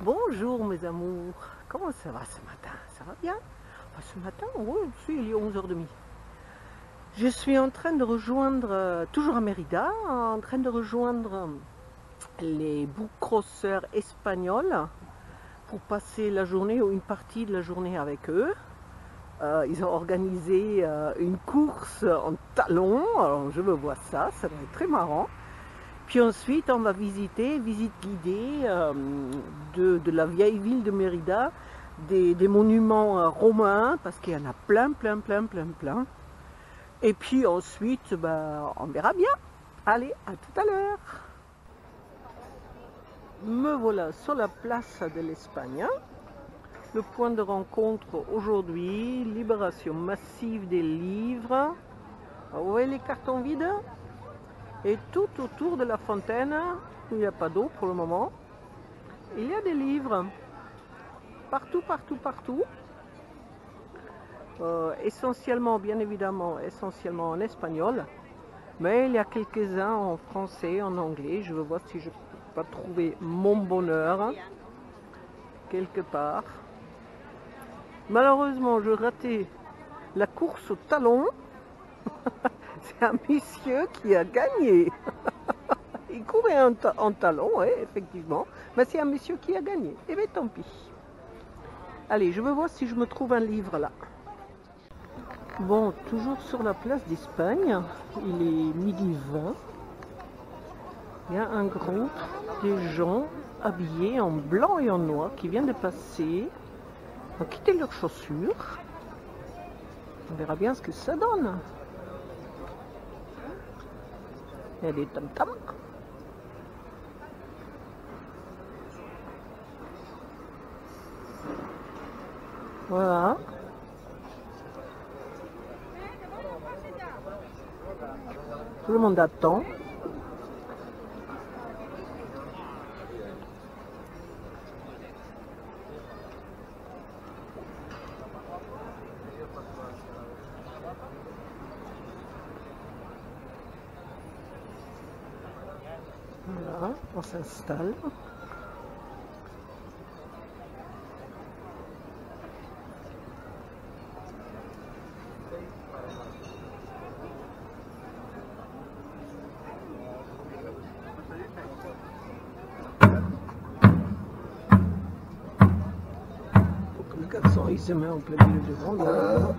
Bonjour mes amours, comment ça va ce matin? Ça va bien? Enfin, ce matin, oui, il est 11h30. Je suis en train de rejoindre, toujours à Mérida, en train de rejoindre les boucrosseurs espagnols pour passer la journée ou une partie de la journée avec eux. Ils ont organisé une course en talons, alors je me vois ça va être très marrant. Puis ensuite, on va visite guidée de la vieille ville de Mérida, des monuments romains, parce qu'il y en a plein. Et puis ensuite, on verra bien. Allez, à tout à l'heure. Me voilà sur la place de l'Espagne. Le point de rencontre aujourd'hui, libération massive des livres. Vous voyez les cartons vides? Et tout autour de la fontaine, où il n'y a pas d'eau pour le moment, il y a des livres. Partout. Essentiellement, bien évidemment, essentiellement en espagnol. Mais il y a quelques-uns en français, en anglais. Je veux voir si je peux pas trouver mon bonheur quelque part. Malheureusement, je ratais la course au talon. C'est un monsieur qui a gagné. Il courait en talon, oui, effectivement. Mais c'est un monsieur qui a gagné. Eh bien, tant pis. Allez, je veux voir si je me trouve un livre là. Bon, toujours sur la place d'Espagne. Il est midi 20. Il y a un groupe de gens habillés en blanc et en noir qui viennent de passer. Ils ont quitté leurs chaussures. On verra bien ce que ça donne. Il y a des tam-tams. Voilà. Tout le monde attend. Voilà, on s'installe. Le garçon, il se met en plein milieu devant là.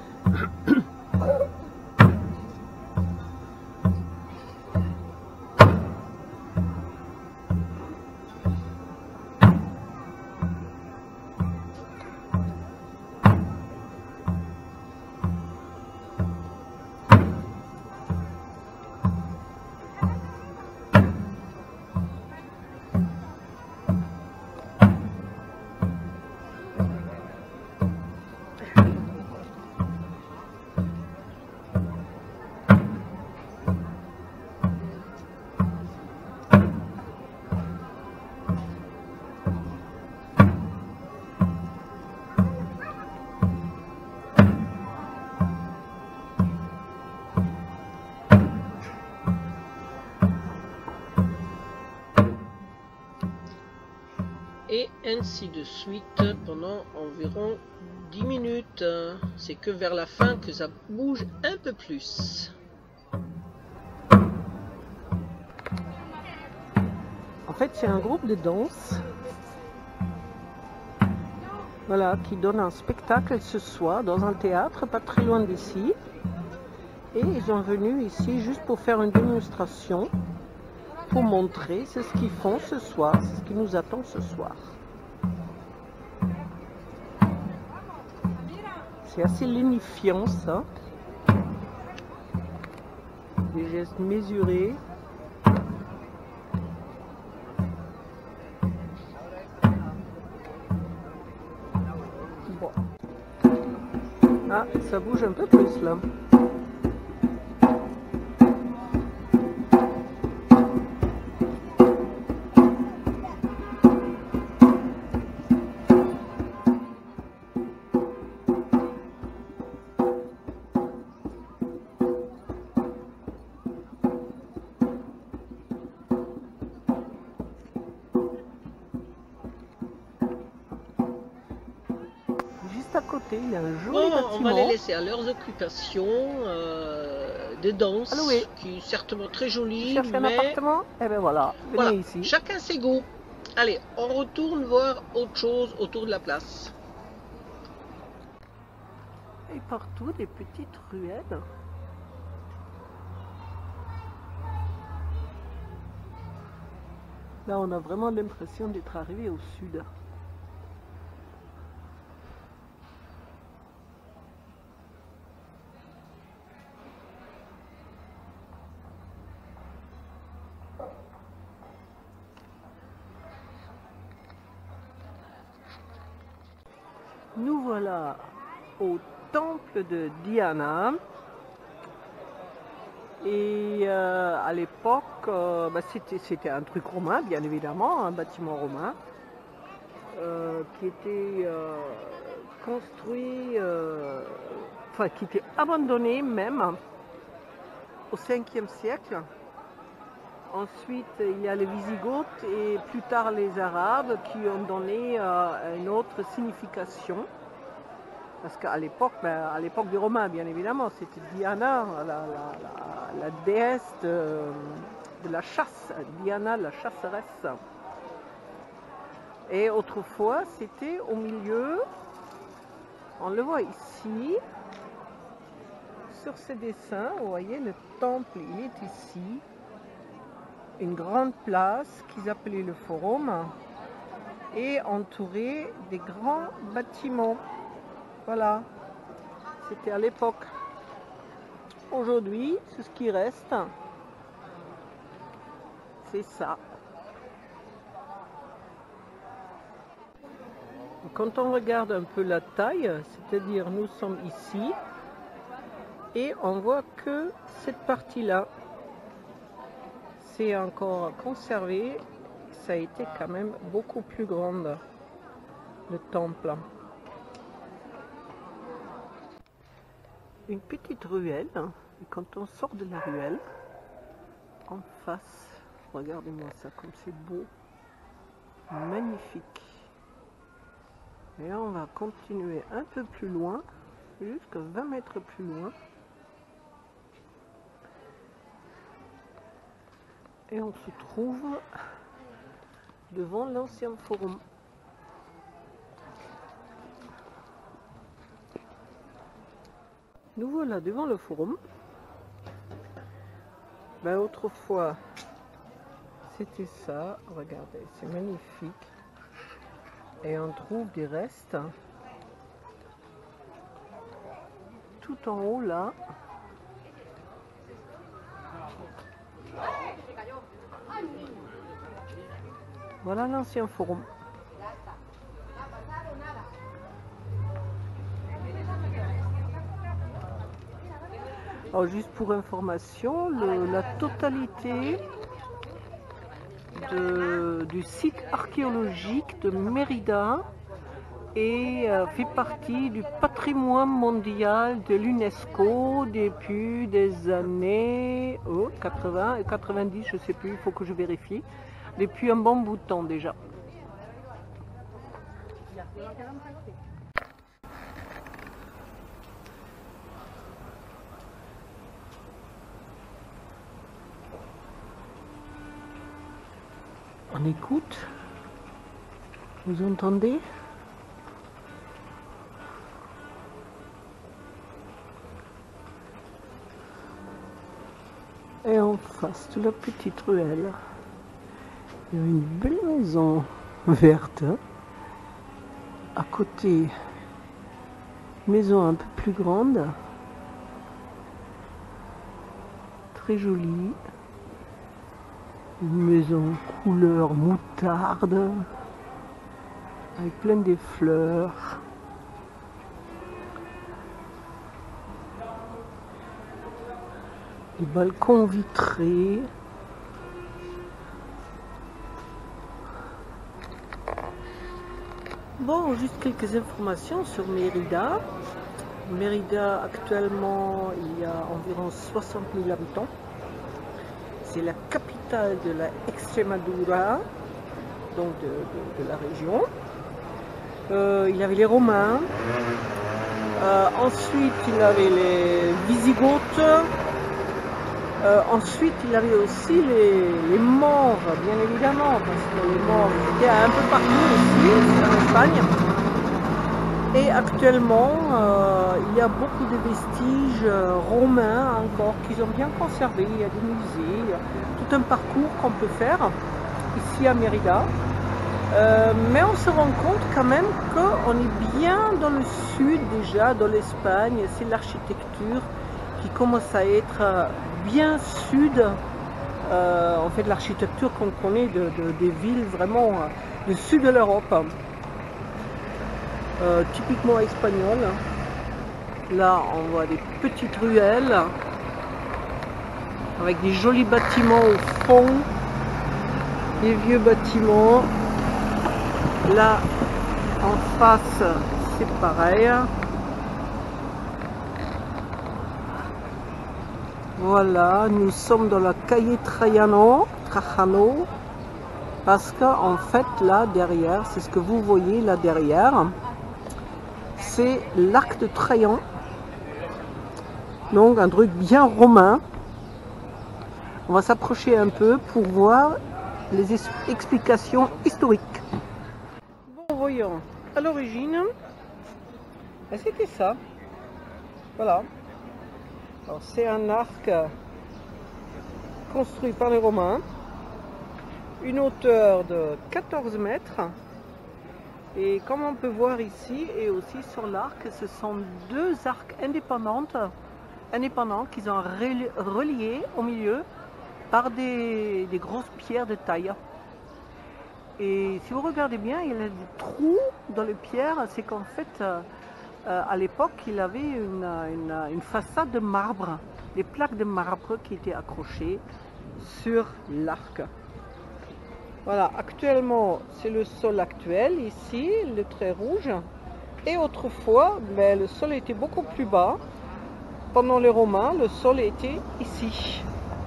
Et ainsi de suite pendant environ 10 minutes. C'est que vers la fin que ça bouge un peu plus. En fait, c'est un groupe de danse. Voilà, qui donne un spectacle ce soir dans un théâtre pas très loin d'ici. Et ils sont venus ici juste pour faire une démonstration. Pour montrer, c'est ce qu'ils font ce soir, c'est ce qui nous attend ce soir. C'est assez lénifiant ça. Des gestes mesurés. Bon. Ah, ça bouge un peu plus là. juste à côté, il y a un joli Bon, bâtiment. on va les laisser à leurs occupations de danse, Loué. qui est certainement très Tu jolie, cherches un mais appartement? Eh bien voilà, venez voilà, ici. chacun ses goûts. Allez, on retourne voir autre chose autour de la place. Et partout des petites ruelles. Là, on a vraiment l'impression d'être arrivé au sud. Nous voilà au temple de Diana. Et à l'époque, c'était un truc romain, bien évidemment, un bâtiment romain, qui était construit, enfin qui était abandonné même au 5e siècle. Ensuite, il y a les Wisigoths et plus tard les Arabes qui ont donné une autre signification. Parce qu'à l'époque, à l'époque des Romains, bien évidemment, c'était Diana, la déesse de la chasse, Diana la chasseresse. Et autrefois, c'était au milieu, on le voit ici, sur ces dessins, vous voyez, le temple, il est ici, une grande place qu'ils appelaient le forum, et entouré des grands bâtiments. Voilà, c'était à l'époque. Aujourd'hui, c'est ce qui reste. C'est ça. Quand on regarde un peu la taille, c'est-à-dire nous sommes ici, et on voit que cette partie-là, c'est encore conservé. Ça a été quand même beaucoup plus grande, le temple. Une petite ruelle, et quand on sort de la ruelle, en face, regardez-moi ça comme c'est beau, magnifique. Et on va continuer un peu plus loin, jusqu'à 20 mètres plus loin. Et on se trouve devant l'ancien forum. Nous voilà devant le forum. Ben, autrefois, c'était ça. Regardez, c'est magnifique. Et on trouve des restes tout en haut là. Voilà l'ancien forum. Alors juste pour information, la totalité du site archéologique de Mérida fait partie du patrimoine mondial de l'UNESCO depuis des années 80 et 90, je ne sais plus, il faut que je vérifie, depuis un bon bout de temps déjà. On écoute, vous entendez? Et en face de la petite ruelle, il y a une belle maison verte. À côté, maison un peu plus grande, très jolie. Une maison couleur moutarde, avec plein de fleurs. Des balcons vitrés. Bon, juste quelques informations sur Mérida. Mérida, actuellement, il y a environ 60 000 habitants. C'est la capitale de la Extremadura, donc de la région. Il y avait les Romains. Ensuite, il avait les Wisigoths. Ensuite, il avait aussi les Maures, bien évidemment, parce que les Maures étaient un peu partout aussi, en Espagne. Et actuellement, il y a beaucoup de vestiges romains encore qu'ils ont bien conservés. Il y a des musées, il y a tout un parcours qu'on peut faire ici à Mérida. Mais on se rend compte quand même qu'on est bien dans le sud déjà, dans l'Espagne. C'est l'architecture qui commence à être bien sud. En fait, l'architecture qu'on connaît des villes vraiment du sud de l'Europe. Typiquement espagnole. Là, on voit des petites ruelles avec des jolis bâtiments au fond, des vieux bâtiments. Là, en face, c'est pareil. Voilà, nous sommes dans la Calle Trajano, parce qu'en fait, là derrière, c'est ce que vous voyez là derrière, c'est l'arc de Trajan, donc un truc bien romain. On va s'approcher un peu pour voir les explications historiques. Bon, voyons, à l'origine, c'était ça. Voilà. C'est un arc construit par les Romains, une hauteur de 14 mètres. Et comme on peut voir ici et aussi sur l'arc, ce sont deux arcs indépendants qu'ils ont reliés au milieu par des grosses pierres de taille. Et si vous regardez bien, il y a des trous dans les pierres. C'est qu'en fait, à l'époque, il avait une façade de marbre, des plaques de marbre qui étaient accrochées sur l'arc. Voilà, actuellement, c'est le sol actuel, ici, le trait rouge. Et autrefois, le sol était beaucoup plus bas. Pendant les Romains, le sol était ici.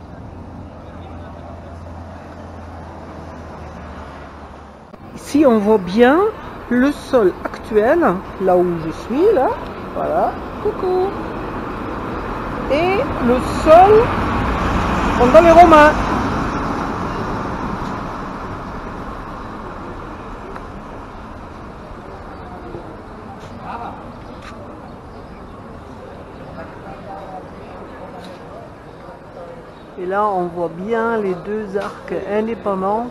Ici, on voit bien le sol actuel, là où je suis, là. Voilà, coucou. Et le sol pendant les Romains. Et là, on voit bien les deux arcs indépendants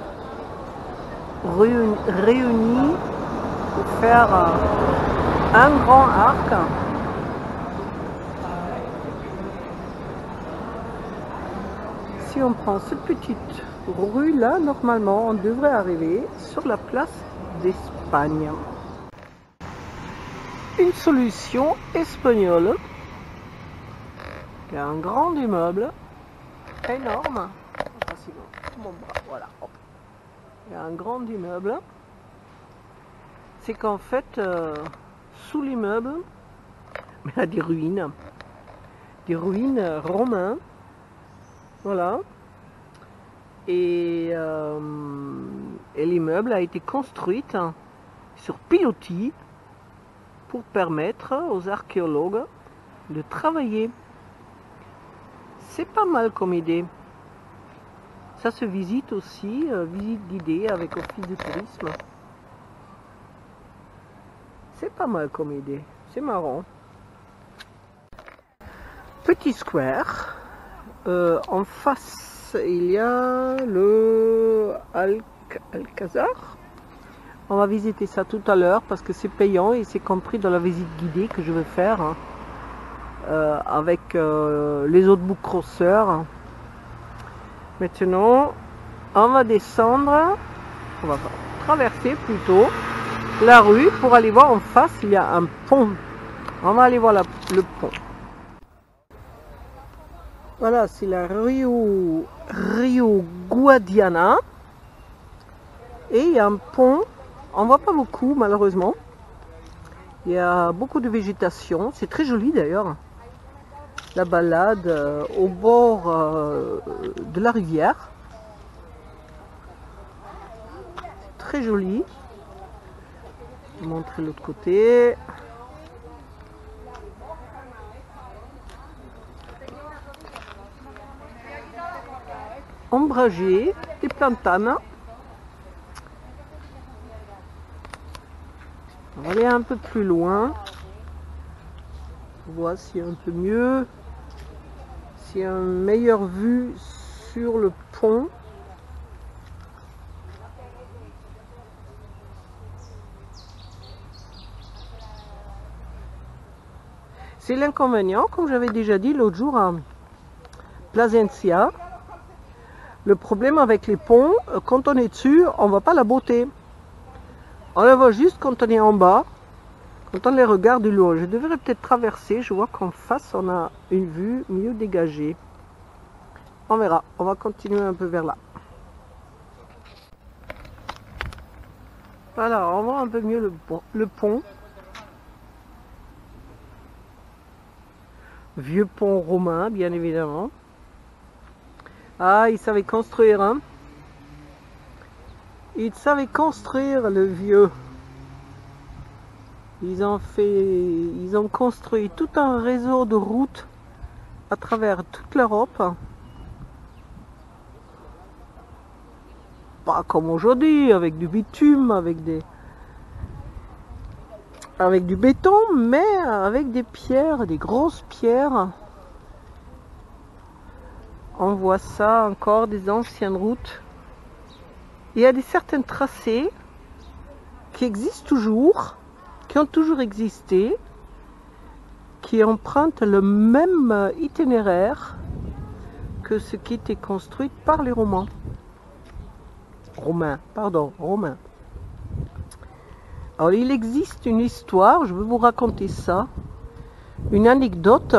réunis pour faire un grand arc. Si on prend cette petite rue là, normalement, on devrait arriver sur la place d'Espagne. Une solution espagnole. Il y a un grand immeuble énorme. Mon bras, voilà. Hop. Il y a un grand immeuble. C'est qu'en fait, sous l'immeuble, il y a des ruines romaines. Voilà. Et l'immeuble a été construit sur pilotis pour permettre aux archéologues de travailler. C'est pas mal comme idée. Ça se visite aussi, visite guidée avec office de tourisme. C'est pas mal comme idée, c'est marrant. Petit square. En face, il y a le Alcazar. On va visiter ça tout à l'heure parce que c'est payant et c'est compris dans la visite guidée que je vais faire avec les autres bookcrosseurs. Maintenant, on va descendre, on va traverser plutôt la rue pour aller voir en face, il y a un pont. On va aller voir le pont. Voilà, c'est la Rio Guadiana. Et il y a un pont, on ne voit pas beaucoup malheureusement. Il y a beaucoup de végétation, c'est très joli d'ailleurs. La balade au bord de la rivière. Très joli. montrer l'autre côté. Ombragé, des plantanes. On va aller un peu plus loin. On voit s'il y a un peu mieux. S'il y a une meilleure vue sur le pont. C'est l'inconvénient, comme j'avais déjà dit l'autre jour à Plasencia. Le problème avec les ponts, quand on est dessus, on ne voit pas la beauté. On la voit juste quand on est en bas, quand on les regarde du loin. Je devrais peut-être traverser, je vois qu'en face, on a une vue mieux dégagée. On verra, on va continuer un peu vers là. Voilà, on voit un peu mieux le pont. Vieux pont romain, bien évidemment. Ah, ils savaient construire, hein. Ils savaient construire le vieux. Ils ont construit tout un réseau de routes à travers toute l'Europe. Pas comme aujourd'hui, avec du bitume, avec du béton, mais avec des pierres, des grosses pierres. On voit ça encore, des anciennes routes. Il y a certains tracés qui existent toujours, qui ont toujours existé, qui empruntent le même itinéraire que ce qui était construit par les Romains. Romains. Alors il existe une histoire, je vais vous raconter ça, une anecdote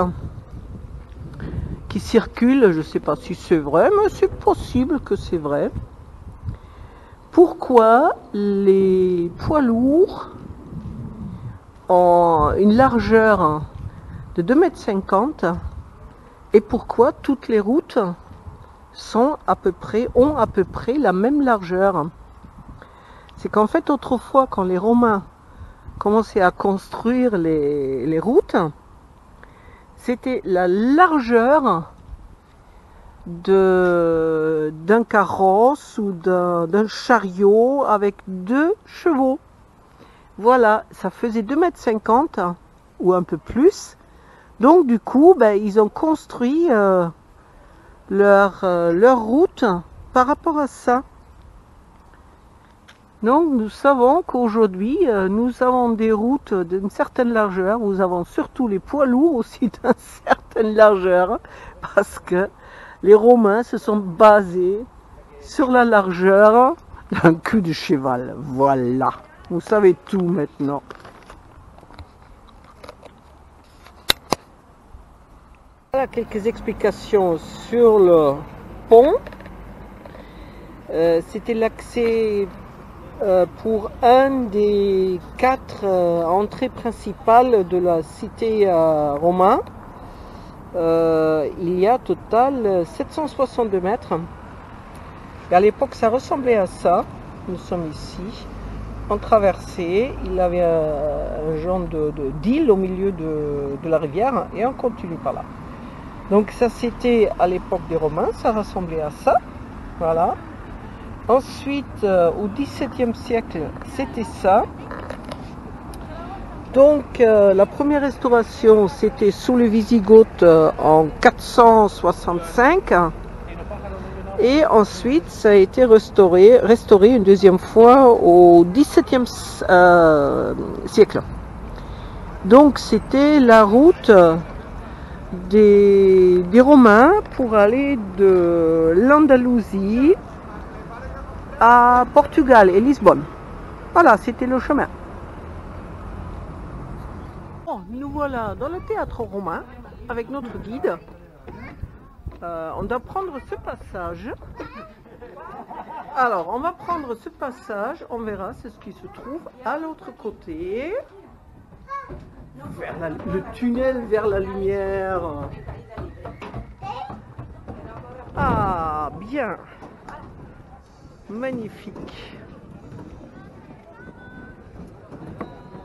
qui circule, je ne sais pas si c'est vrai, mais c'est possible que c'est vrai. Pourquoi les poids lourds ont une largeur de 2,50 m et pourquoi toutes les routes ont à peu près la même largeur? C'est qu'en fait, autrefois, quand les Romains commençaient à construire les routes, c'était la largeur d'un carrosse ou d'un chariot avec 2 chevaux. Voilà, ça faisait 2,50 m ou un peu plus. Donc du coup, ils ont construit leur route par rapport à ça. Donc nous savons qu'aujourd'hui, nous avons des routes d'une certaine largeur. Nous avons surtout les poids lourds aussi d'une certaine largeur. Parce que les Romains se sont basés sur la largeur d'un cul de cheval. Voilà, vous savez tout maintenant. Voilà quelques explications sur le pont. C'était l'accès pour un des 4 entrées principales de la cité romaine. Il y a au total 762 mètres. Et à l'époque, ça ressemblait à ça. Nous sommes ici. On traversait. Il y avait un genre d'île au milieu de la rivière. Et on continue par là. Donc ça, c'était à l'époque des Romains. Ça ressemblait à ça. Voilà. Ensuite, au XVIIe siècle, c'était ça. Donc, la première restauration, c'était sous les Wisigoths en 465. Et ensuite, ça a été restauré une deuxième fois au XVIIe siècle. Donc, c'était la route des Romains pour aller de l'Andalousie à Portugal et Lisbonne. Voilà, c'était le chemin. Bon, nous voilà dans le théâtre romain avec notre guide. On doit prendre ce passage. Alors, on va prendre ce passage. On verra, c'est ce qui se trouve à l'autre côté. Vers le tunnel vers la lumière. Ah, bien. Magnifique.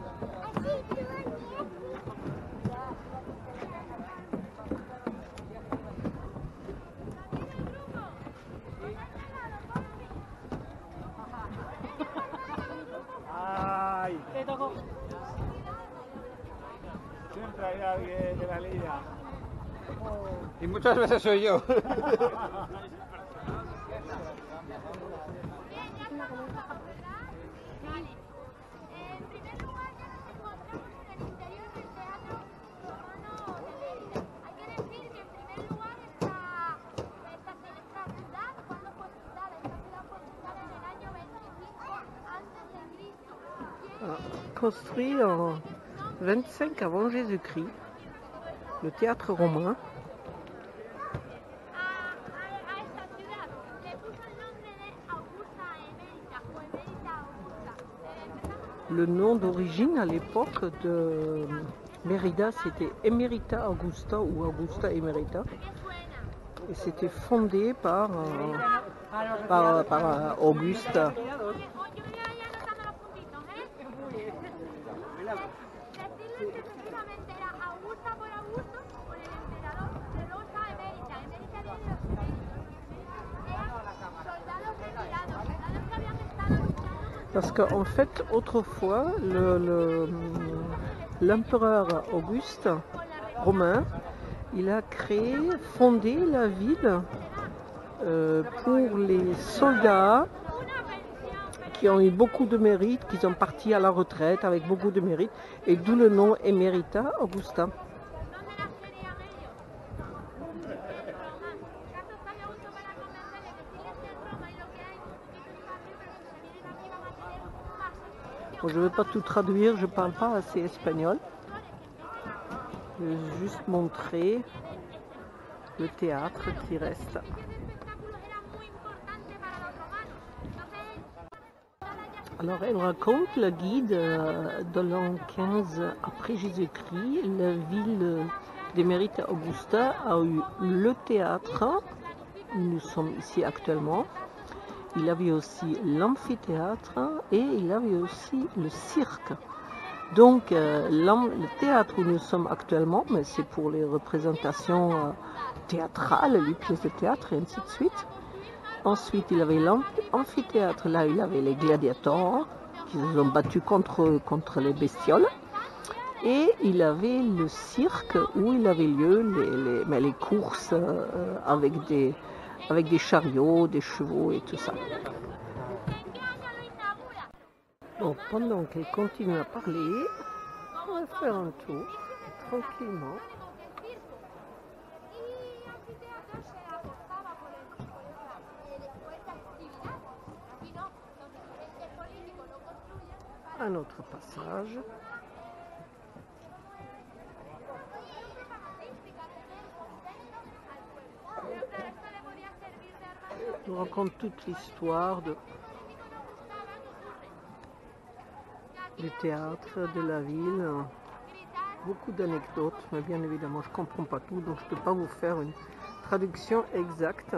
Siempre hay alguien que la lía. Y muchas veces soy yo. Construit en 25 avant Jésus-Christ, le théâtre romain. Le nom d'origine à l'époque de Mérida, c'était Emerita Augusta ou Augusta Emerita. Et c'était fondé par Auguste. Parce qu'en fait, autrefois, l'empereur Auguste romain, il a fondé la ville pour les soldats qui ont eu beaucoup de mérite, qui sont partis à la retraite avec beaucoup de mérite, et d'où le nom Emerita Augusta. Bon, je ne vais pas tout traduire, je ne parle pas assez espagnol. Je vais juste montrer le théâtre qui reste. Alors elle raconte, la guide, de l'an 15 après Jésus-Christ, la ville d'Emerita Augusta a eu le théâtre, où nous sommes ici actuellement. Il avait aussi l'amphithéâtre et il avait aussi le cirque. Donc le théâtre où nous sommes actuellement, mais c'est pour les représentations théâtrales, les pièces de théâtre et ainsi de suite. Ensuite, il avait l'amphithéâtre, là il avait les gladiateurs qui se sont battus contre les bestioles. Et il avait le cirque où il avait lieu les courses avec des chariots, des chevaux et tout ça. Donc pendant qu'elle continue à parler, on va faire un tour tranquillement. Un autre passage. Je vous raconte toute l'histoire du théâtre, de la ville. Beaucoup d'anecdotes, mais bien évidemment je ne comprends pas tout, donc je ne peux pas vous faire une traduction exacte.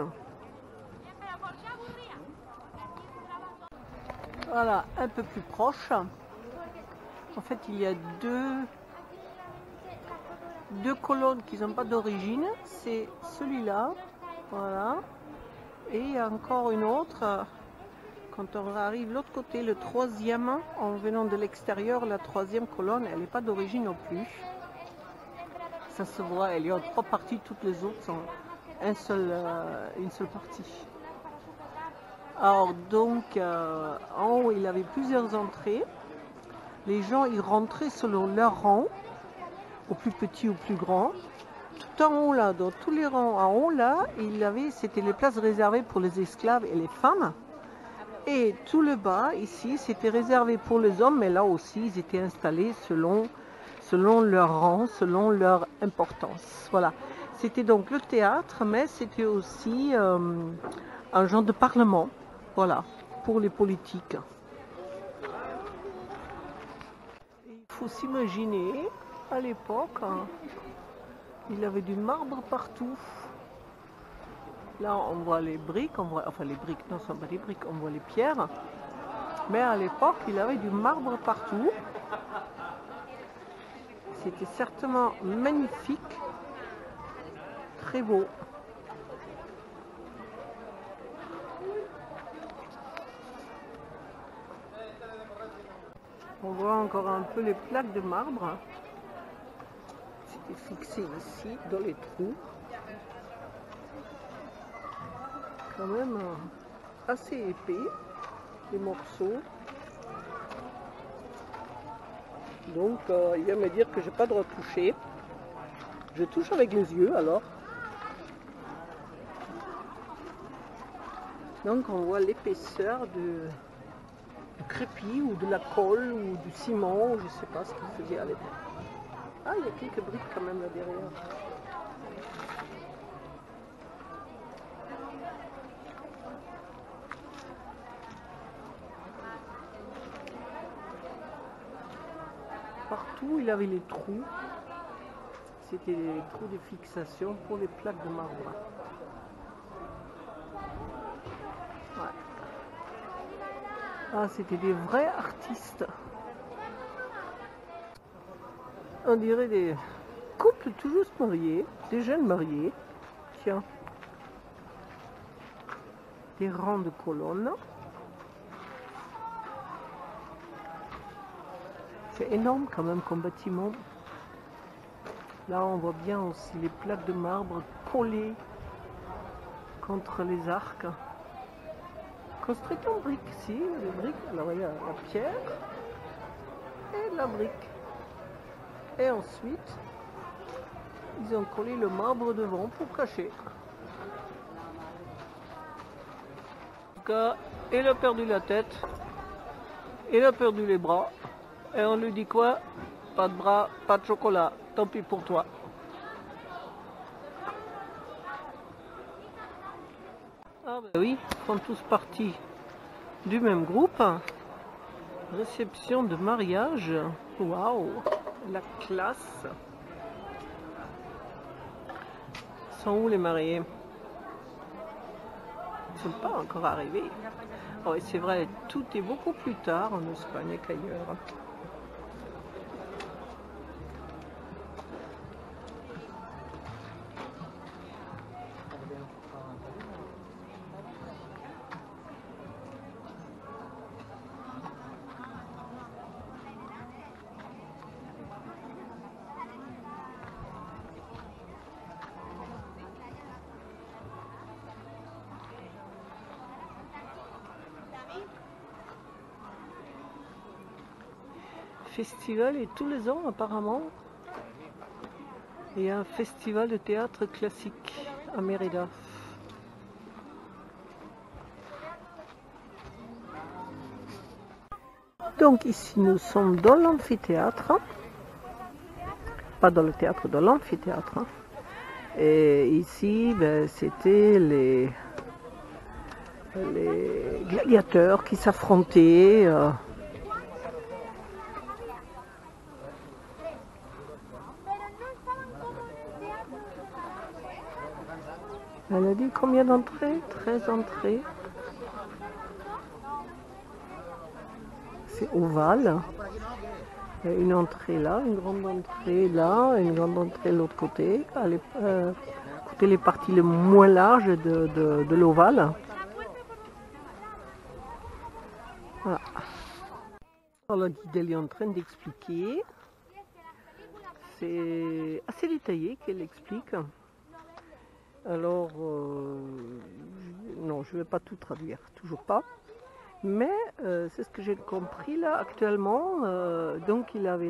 Voilà, un peu plus proche. En fait, il y a deux colonnes qui n'ont pas d'origine. C'est celui-là, voilà. Et il y a encore une autre. Quand on arrive de l'autre côté, le troisième, en venant de l'extérieur, la troisième colonne, elle n'est pas d'origine non plus. Ça se voit, il y a 3 parties, toutes les autres sont une seule partie. Alors donc, en haut, il y avait plusieurs entrées. Les gens y rentraient selon leur rang, au plus petit ou plus grand. Tout en haut là, dans tous les rangs en haut là, c'était les places réservées pour les esclaves et les femmes. Et tout le bas, ici, c'était réservé pour les hommes, mais là aussi, ils étaient installés selon leur rang, selon leur importance. Voilà. C'était donc le théâtre, mais c'était aussi un genre de parlement, voilà, pour les politiques. Il faut s'imaginer, à l'époque, il avait du marbre partout. Là, on voit les briques, enfin les briques, non, ce ne sont pas des briques, on voit les pierres. Mais à l'époque, il avait du marbre partout. C'était certainement magnifique, très beau. On voit encore un peu les plaques de marbre. C'était fixé ici, dans les trous. Quand même assez épais, les morceaux. Donc il vient me dire que j'ai pas le droit de toucher. Je touche avec les yeux alors. Donc on voit l'épaisseur du crépi ou de la colle ou du ciment, ou je sais pas ce qu'il faisait à l'époque. Ah, il y a quelques briques quand même là derrière. Partout il avait les trous. C'était les trous de fixation pour les plaques de marbre. Ouais. Ah, c'était des vrais artistes. On dirait des couples tout juste mariés, des jeunes mariés. Tiens. Des rangs de colonnes. C'est énorme quand même comme bâtiment. Là, on voit bien aussi les plaques de marbre collées contre les arcs. Construites en briques, si, les briques. Alors, il y a la pierre et la brique. Et ensuite, ils ont collé le marbre devant pour cacher. En tout cas, il a perdu la tête, il a perdu les bras. Et on lui dit quoi? Pas de bras, pas de chocolat, tant pis pour toi. Ah ben oui, ils sont tous partis du même groupe. Réception de mariage. Waouh, la classe. Ils sont où les mariés? Ils ne sont pas encore arrivés. Oh, et c'est vrai, tout est beaucoup plus tard en Espagne qu'ailleurs. Festival et tous les ans apparemment il y a un festival de théâtre classique à Mérida. Donc ici nous sommes dans l'amphithéâtre, pas dans le théâtre, dans l'amphithéâtre. Et ici ben, c'était les gladiateurs qui s'affrontaient. Elle a dit combien d'entrées? 13 entrées. C'est ovale. Il y a une entrée là, une grande entrée là, une grande entrée de l'autre côté. Écoutez les parties les moins larges de l'ovale. Voilà. Alors la guide elle est en train d'expliquer. C'est assez détaillé qu'elle explique. Alors, non, je ne vais pas tout traduire, toujours pas. Mais c'est ce que j'ai compris là actuellement. Donc il avait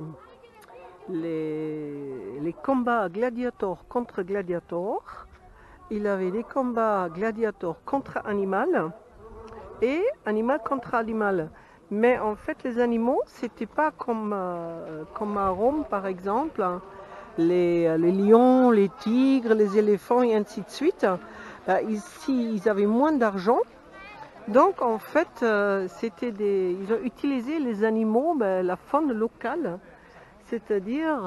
les combats gladiator contre gladiator. Il avait des combats gladiator contre animal et animal contre animal. Mais en fait, les animaux, c'était pas comme à Rome par exemple. Les lions, les tigres, les éléphants et ainsi de suite. Ici, ils avaient moins d'argent. Donc, en fait, ils ont utilisé les animaux, la faune locale, c'est-à-dire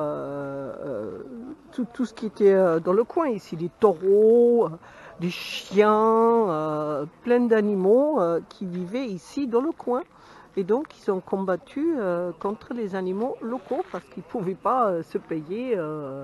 tout ce qui était dans le coin ici, des taureaux, des chiens, plein d'animaux qui vivaient ici dans le coin. Et donc, ils ont combattu contre les animaux locaux parce qu'ils ne pouvaient pas se payer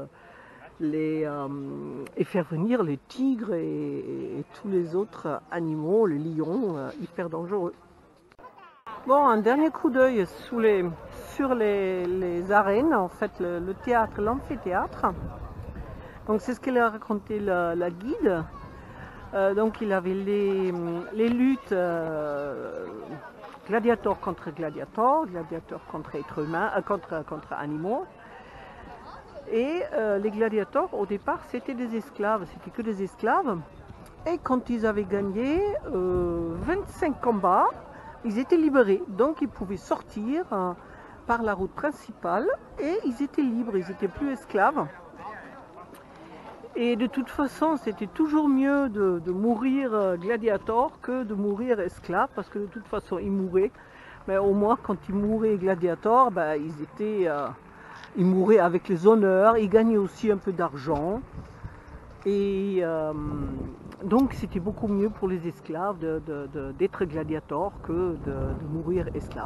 et faire venir les tigres et tous les autres animaux, les lions, hyper dangereux. Bon, un dernier coup d'œil sur les arènes, en fait, le théâtre, l'amphithéâtre. Donc c'est ce qu'elle a raconté la guide. Donc il avait les luttes gladiateur contre gladiateur, gladiateur contre êtres humains, contre animaux. Et les gladiateurs, au départ, c'était des esclaves, c'était que des esclaves. Et quand ils avaient gagné 25 combats, ils étaient libérés. Donc ils pouvaient sortir par la route principale et ils étaient libres, ils n'étaient plus esclaves. Et de toute façon, c'était toujours mieux de mourir gladiateur que de mourir esclave, parce que de toute façon, ils mouraient. Mais au moins, quand ils mouraient gladiateur, ben, ils mouraient avec les honneurs, ils gagnaient aussi un peu d'argent. Et donc, c'était beaucoup mieux pour les esclaves d'être gladiateur que de mourir esclave.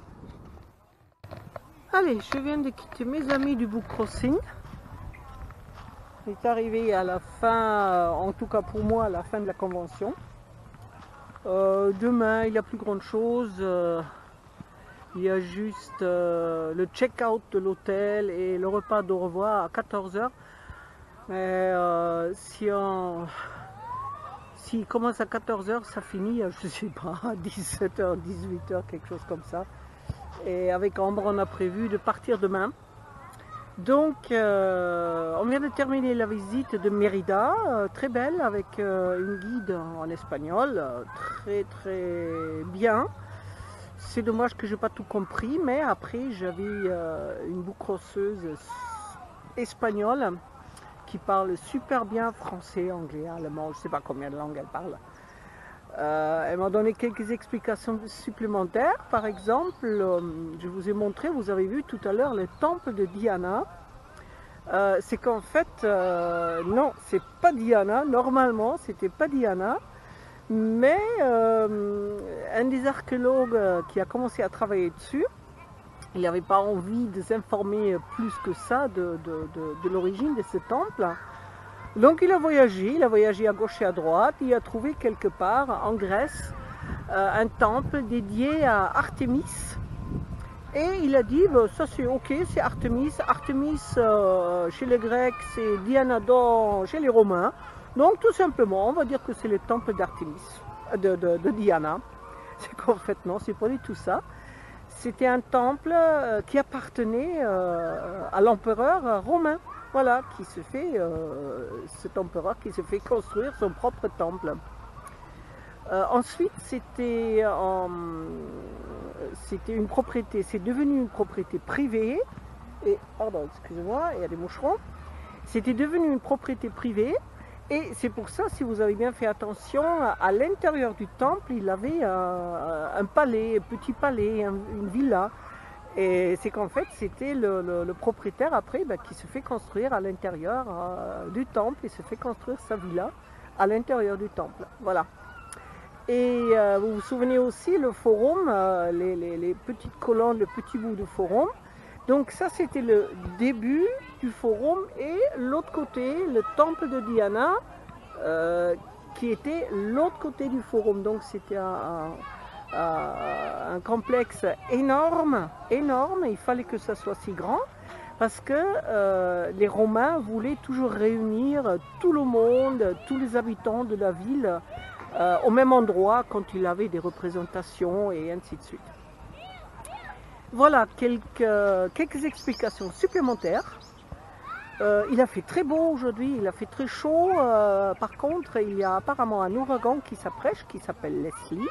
Allez, je viens de quitter mes amis du Book Crossing. On est arrivé à la fin, en tout cas pour moi, à la fin de la convention. Demain, il n'y a plus grand chose. Il y a juste le check-out de l'hôtel et le repas d'au revoir à 14 h. Mais s'il commence à 14 h, ça finit, je ne sais pas, à 17 h, 18 h, quelque chose comme ça. Et avec Ambre, on a prévu de partir demain. Donc, on vient de terminer la visite de Mérida, très belle, avec une guide en espagnol, très bien. C'est dommage que je n'ai pas tout compris, mais après j'avais une boucrosseuse espagnole qui parle super bien français, anglais, allemand, je ne sais pas combien de langues elle parle. Elle m'a donné quelques explications supplémentaires. Par exemple, je vous ai montré, vous avez vu tout à l'heure le temple de Diana. C'est qu'en fait, non, c'est pas Diana. Normalement, c'était pas Diana. Mais un des archéologues qui a commencé à travailler dessus, il n'avait pas envie de s'informer plus que ça de l'origine de ce temple. Donc il a voyagé à gauche et à droite, il a trouvé quelque part en Grèce un temple dédié à Artémis. Et il a dit, bah, ça c'est ok, c'est Artémis. Artémis chez les Grecs, c'est Diana chez les Romains. Donc tout simplement, on va dire que c'est le temple d'Artémis, de Diana. C'est qu'en fait non, c'est pas du tout ça. C'était un temple qui appartenait à l'empereur romain. Voilà, cet empereur qui se fait construire son propre temple. Ensuite, c'était une propriété, c'est devenu une propriété privée. Et, pardon, excusez-moi, il y a des moucherons. C'était devenu une propriété privée. Et c'est pour ça, si vous avez bien fait attention, à l'intérieur du temple, il avait un palais, un petit palais, une villa. Et c'est qu'en fait, c'était le propriétaire après qui se fait construire à l'intérieur du temple. Il se fait construire sa villa à l'intérieur du temple. Voilà. Et vous vous souvenez aussi, le forum, les petites colonnes, le petit bout de forum. Donc ça, c'était le début du forum. Et l'autre côté, le temple de Diana, qui était l'autre côté du forum. Donc c'était un complexe énorme, il fallait que ça soit si grand parce que les Romains voulaient toujours réunir tout le monde, tous les habitants de la ville au même endroit quand il avait des représentations et ainsi de suite. Voilà quelques explications supplémentaires. Il a fait très beau aujourd'hui, il a fait très chaud. Par contre, il y a apparemment un ouragan qui s'approche, qui s'appelle Leslie.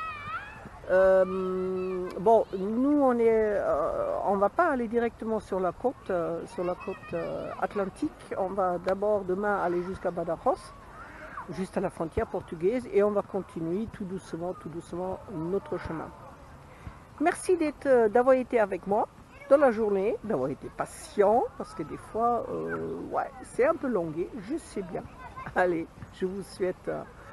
Bon, nous on va pas aller directement sur la côte atlantique. On va d'abord demain aller jusqu'à Badajoz, juste à la frontière portugaise, et on va continuer tout doucement notre chemin. Merci d'avoir été avec moi dans la journée, d'avoir été patient, parce que des fois, ouais, c'est un peu longué, je sais bien. Allez, je vous souhaite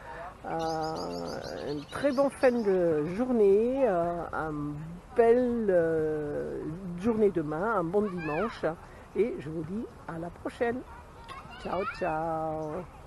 une très bonne fin de journée, une belle journée demain, un bon dimanche, et je vous dis à la prochaine. Ciao, ciao.